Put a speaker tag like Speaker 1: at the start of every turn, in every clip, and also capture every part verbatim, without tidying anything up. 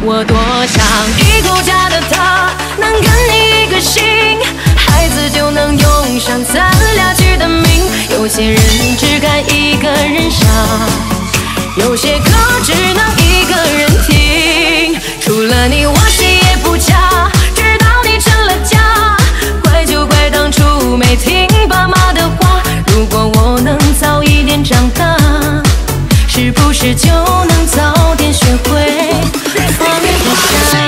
Speaker 1: 我多想一口家的他能跟你一个姓，孩子就能用上咱俩取的名。有些人只敢一个人想，有些歌只能一个人听。除了你，我谁也不嫁，直到你成了家。怪就怪当初没听爸妈的话，如果我能早一点长大，是不是就能早点学会放得下？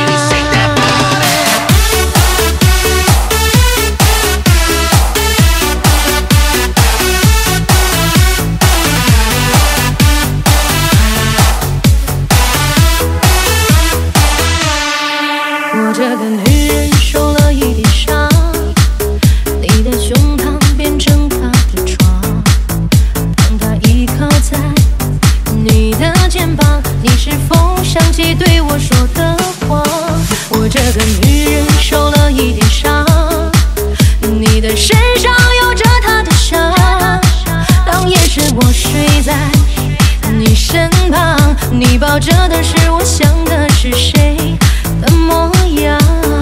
Speaker 1: 我这个女人受了一点伤，你的胸膛变成她的床，当她依靠在你的肩膀，你是否想起对我说的话？我这个女人受了一点伤，你的身上有着她的伤，当夜深我睡在你身旁，你抱着的是我想的是谁的模样？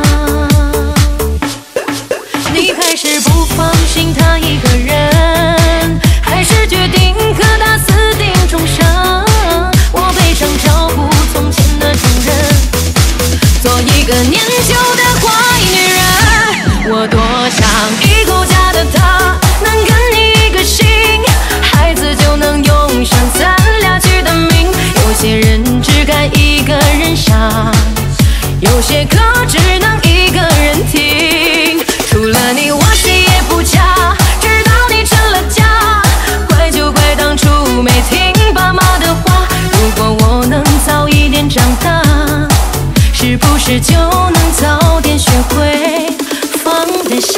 Speaker 1: 你还是不放心他一个人，还是决定和他私定终生？我背上照顾从前的主人，做一个念旧的坏女人。我多想一口家的他能跟你一个姓，孩子就能用上咱俩取的名。有些人只敢一个人想，有些歌只能一个人听。除了你，我谁也不嫁，直到你成了家。怪就怪当初没听爸妈的话，如果我能早一点长大，是不是就能早点学会放得下？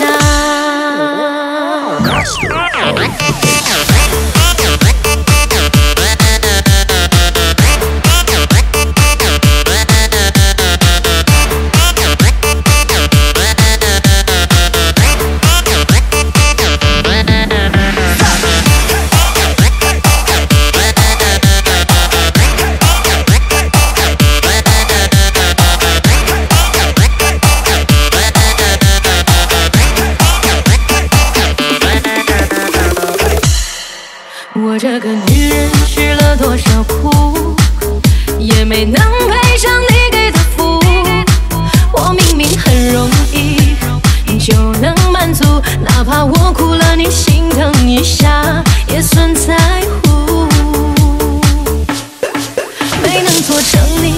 Speaker 1: 我这个女人吃了多少苦，也没能配上你给的福。我明明很容易就能满足，哪怕我哭了你心疼一下也算在乎。没能做成你